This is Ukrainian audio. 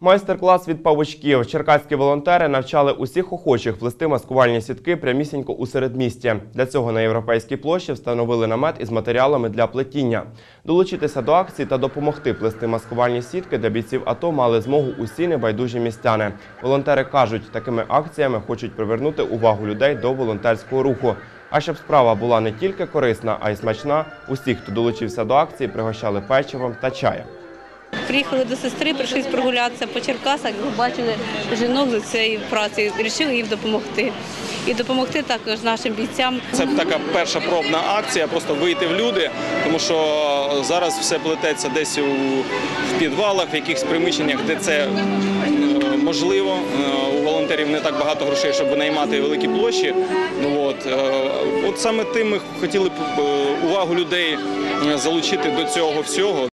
Майстер-клас від павучків. Черкаські волонтери навчали усіх охочих плести маскувальні сітки прямісінько у середмісті. Для цього на Європейській площі встановили намет із матеріалами для плетіння. Долучитися до акції та допомогти плести маскувальні сітки для бійців АТО мали змогу усі небайдужі містяни. Волонтери кажуть, такими акціями хочуть привернути увагу людей до волонтерського руху. А щоб справа була не тільки корисна, а й смачна, усіх, хто долучився до акції, пригощали печивом та чаєм. Приїхали до сестри, прийшли прогулятися по Черкасах, побачили жінок за цією працею, вирішили їм допомогти. І допомогти також нашим бійцям. Це така перша пробна акція, просто вийти в люди, тому що зараз все плететься десь в підвалах, в якихось приміщеннях, де це можливо. У волонтерів не так багато грошей, щоб наймати великі площі. От саме тим ми хотіли б увагу людей залучити до цього всього.